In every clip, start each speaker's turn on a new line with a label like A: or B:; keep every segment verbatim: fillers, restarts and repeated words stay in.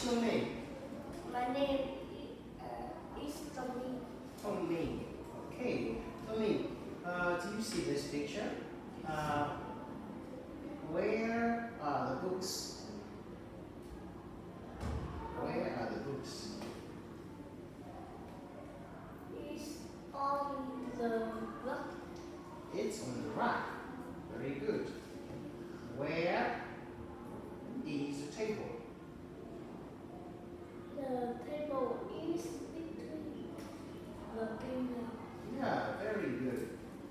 A: what's your name?
B: My name uh, is Tommy.
A: Tommy. Okay, Tommy, uh, do you see this picture? Uh, where are the books? Where are the books?
B: It's on the rock.
A: It's on the rack. Very good. Where is the table?
B: The table is between the pillar.
A: Yeah, very good.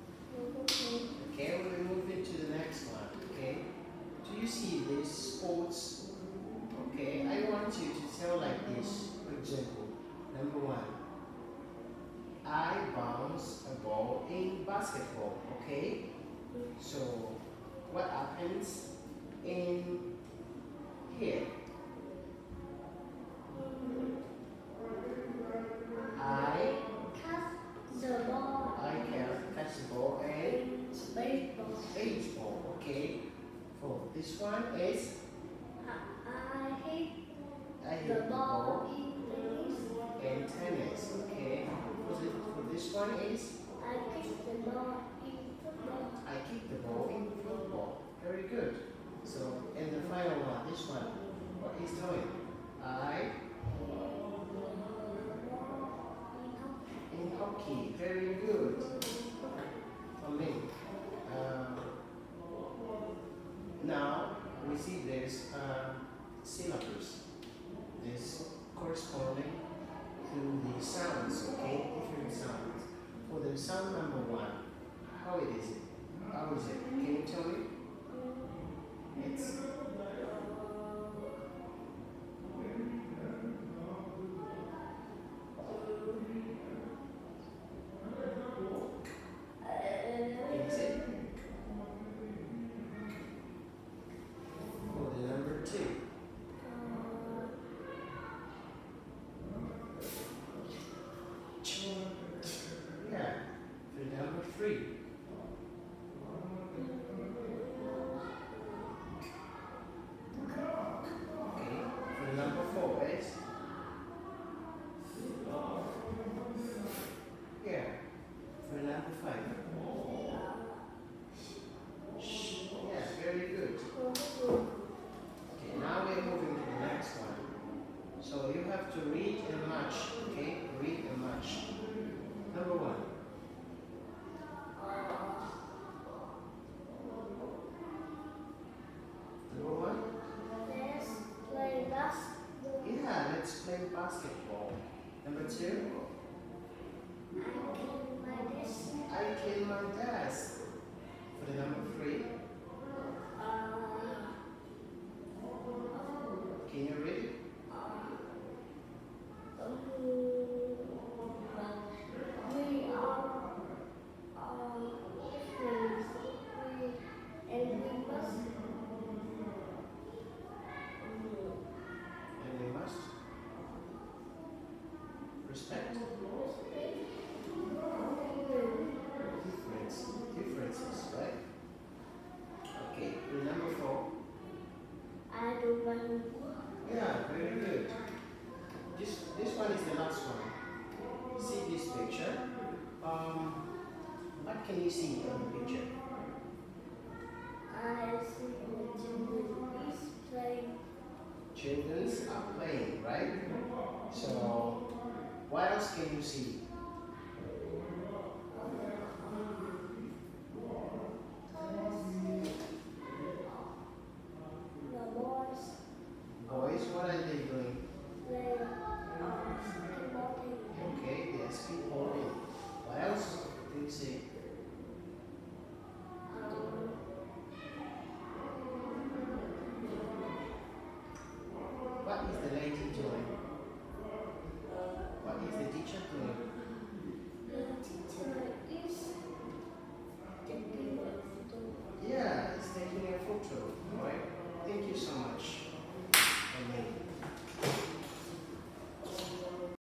A: Okay, we'll move into the next one. Okay, do you see this sports? Okay, I want you to tell like this. For example, number one, I bounce a ball in basketball. Okay, so what happens in here? I
B: Catch the ball.
A: I can catch the ball and
B: Baseball.
A: baseball. Okay, for this one is
B: I hit
A: I hit
B: the
A: the
B: ball
A: ball
B: in tennis.
A: and tennis. Okay, for, the, for this one is
B: I kick the ball in football.
A: I kick the ball in football. Very good. So, and the final one, this one, what is doing? I in hockey. Very good. For me. Um, now we see this uh, syllabus. This corresponding to the sounds. Okay, different sounds. For the sound number one, how it is it? How is it? Can you tell me? It's Is it? For the number two. Yeah. For the number three. Okay. For the number four is yeah. For the number five. Yeah, very good. Okay, now we're moving to the next one. So you have to read and match. Okay, read and match. Number one. Number one.
B: Let's play basketball.
A: Yeah, let's play basketball. Number two.
B: I clean my desk.
A: I clean my desk. For the number three.
B: Uh,
A: Can you read it?
B: we are uh, friends. We, and we must
A: And we must respect difference, differences, right? Okay, the number four.
B: I don't want
A: Yeah, very good. This this one is the last one. See this picture? Um, what can you see in the picture?
B: I see the children is playing.
A: Children are playing, right? So, what else can you see?